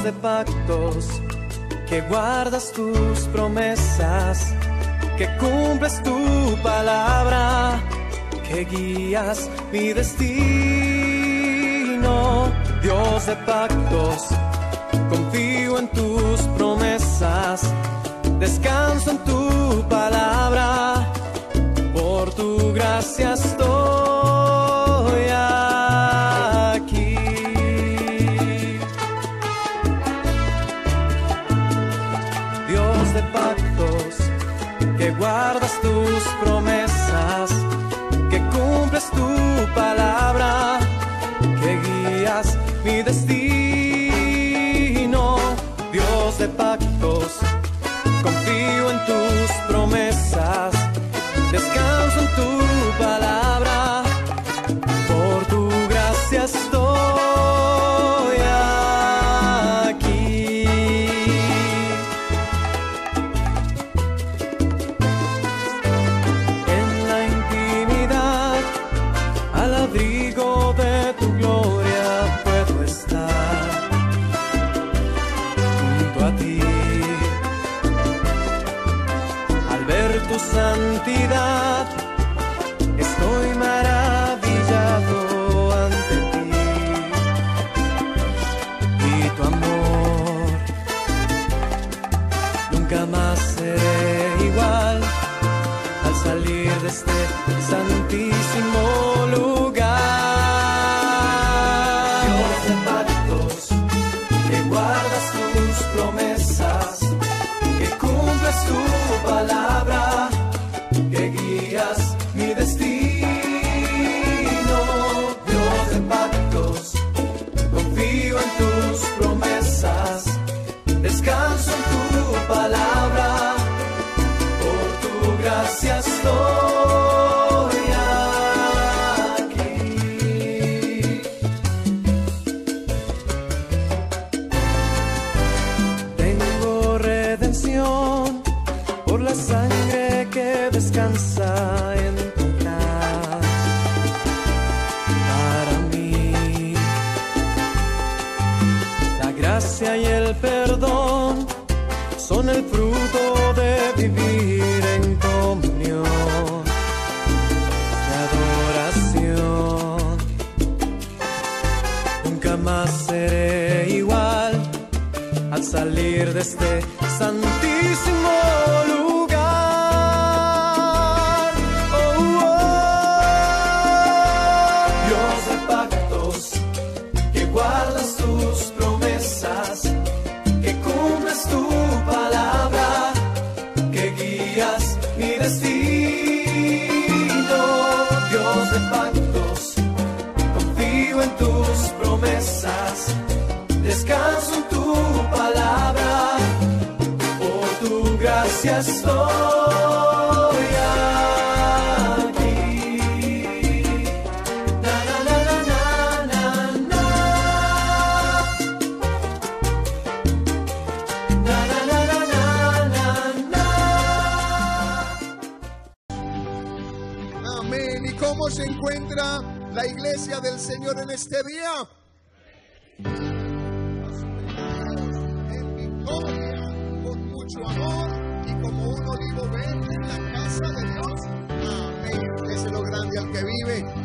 de pactos, que guardas tus promesas, que cumples tu palabra, que guías mi destino. Dios de pactos, confío en tus promesas, descanso en tu palabra, por tu gracia estoy aquí. Dios de pactos, que guardas tus promesas, que cumples tu palabra, que guías mi destino. Dios de pactos, confío en tus promesas, descanso en tu palabra, por tu gracia estoy aquí. En la intimidad, al abrigo de tu gloria puedo estar junto a ti. Al ver tu santidad, estoy maravillado ante ti. Y tu amor, nunca más seré igual al salir de este santísimo lugar. Dios de pactos, que guardas tus promesas, que cumples tu palabra, que guías mi destino. Dios de pactos, confío en tus promesas, descanso en tu palabra, por tu gracia estoy aquí. Tengo redención por la sangre que descansa en tu plan. Para mí, la gracia y el perdón son el fruto de vivir en comunión y adoración. Nunca más seré igual al salir de este santísimo lugar. Oh, oh. Dios de pactos, que guardas tus promesas, que cumples tu palabra, que guías mi destino. Dios de pactos, confío en tus promesas, descanso en tu palabra, por tu gracia estoy aquí. Na, na, na, na, na, na. Na, na, na, na, na, na. Amén. ¿Y cómo se encuentra la iglesia del Señor en este día? En victoria, con mucho amor y como un olivo verde en la casa de Dios. Amén. Es lo grande al que vive.